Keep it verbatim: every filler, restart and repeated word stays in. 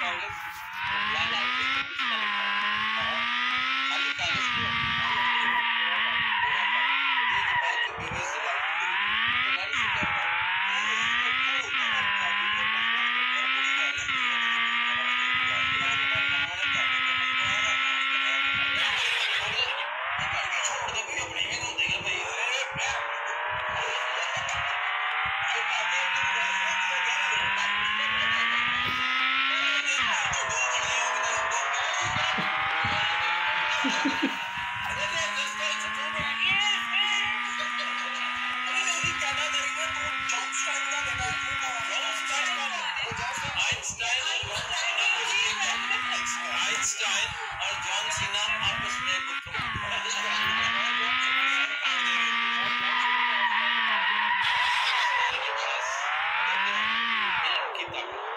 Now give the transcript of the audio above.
कागज लाल लाल पेपर किस पर लिखा है? हाँ, खाली कागज क्यों? ये जो बात जो बीवी से बात की तो नानी से क्या हुआ? नहीं इसको क्या होता है आपका बीवी प्रपोज करता है बड़ी बात है मुझे नहीं पता तुम्हारे नहाने ताने को हम कहाँ ना अप्रोच कर रहे हैं घर की छोड़ दे कोई अपनी भी तो देगा भाई अरे ये बातें तो बस क्या अरे नहीं दोस्तों इसे तो अरे नहीं क्या ना करेंगे तो जॉन स्टाइल का बना जॉन स्टाइल का आइंस्टाइन आइंस्टाइन और जॉन सीना आपस में गुफ्तगू